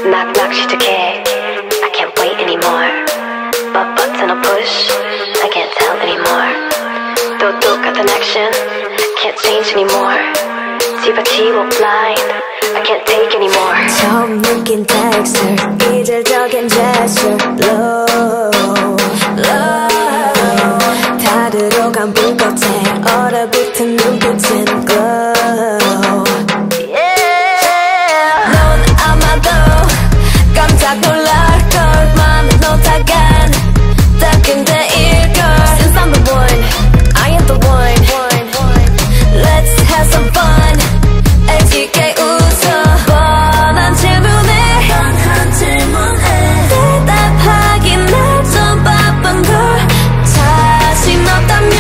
knock knock 시작해. I can't wait anymore. But button or push, I can't tell anymore. 또 똑같은 action, can't change anymore. 뒤바치고 blind, I can't take anymore. 처음 느낀 texture, 이질적인 gesture. Low, low. 다 들어간 불꽃에 얼어붙은 눈빛은 glow. 넌 아마도 깜짝 놀랄걸. 맘에 놓다간 딱 그대일걸. Since I'm the one, I am the one. Let's have some fun. 애지게 웃어. 뻔한 질문에 대답하기 날 좀 바쁜 걸. 자신 없다면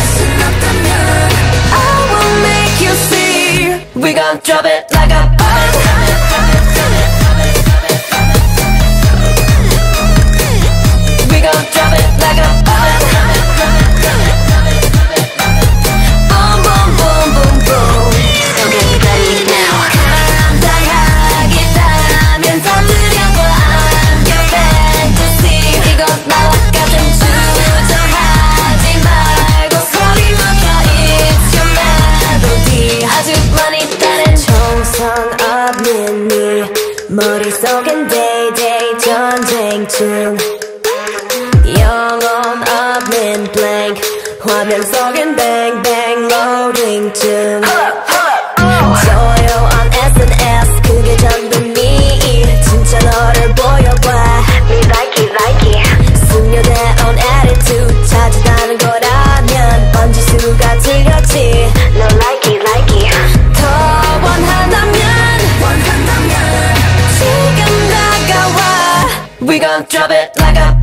I will make you see. We gon' drop it like a bomb. We gon' drop it like a bomb. Boom, boom, boom, boom, boom. So get ready now. 감당하겠다면 터뜨려봐. I'm your fantasy. 이건 나와 같은 주저하지 말고 소리 높여. It's your melody. 아주 많이 다른 총성 없는 네 머릿속엔 day-day 전쟁 중. 영혼 없는 blank 화면 속엔 bang bang loading 중. 조용한 SNS 그게 전부 네. 진짜 너를 보여봐. Me like it. 숙녀다운 attitude 찾아다는 거라면 번질 수가 틀렸지. No like it. 더 원한다면 지금 다가와. We gon' drop it like a